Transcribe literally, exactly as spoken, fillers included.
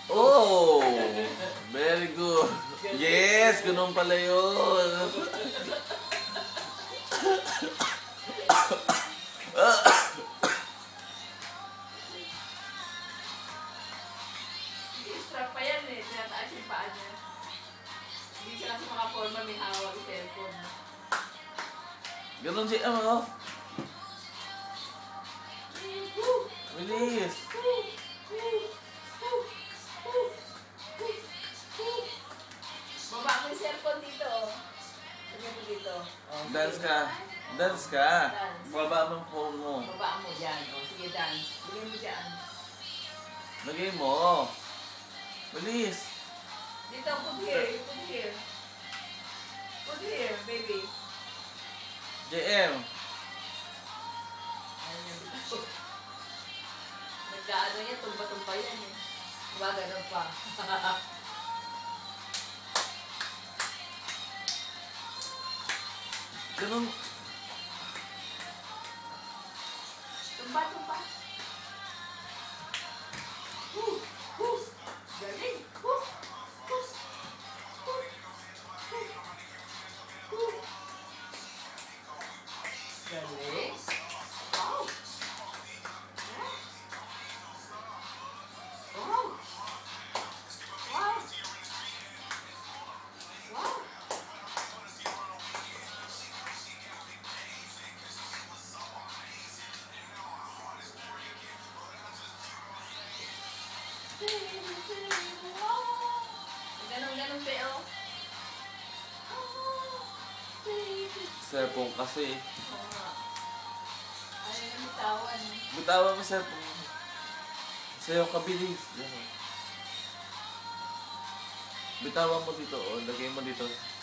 Oh! Very good. Yes! Ganun pala yun. Strap pa yan eh. Tinataas yung paa niya. Hindi siya kasi makaporma, may hawak yung cellphone. Ganun siya, ano? Bilis! Baba mo yung cellphone dito. Lagyan mo dito. Oh, Dance ka. Dance ka. Baba mo yung phone mo. Baba mo dyan. Oh, sige, dance. Lagyan mo dyan. Lagay mo. Bilis. Dito, put here. You put here. Put here, baby. J M. Nagkaano yan, tumba-tumba yan eh. Diba, ganun pa. Ganun. Tumba-tumba. Woo! Woo! Galing! Woo! Woo! Woo! Woo! Galing! Wow! Wow! Wow! Wow! Ganun-ganun pa oh. Cellphone kasi. Oo nga. Ayaw na bitawan. Bitawan mo cellphone. Sayo ka bilis. Bitawan mo dito. O, lagay mo dito.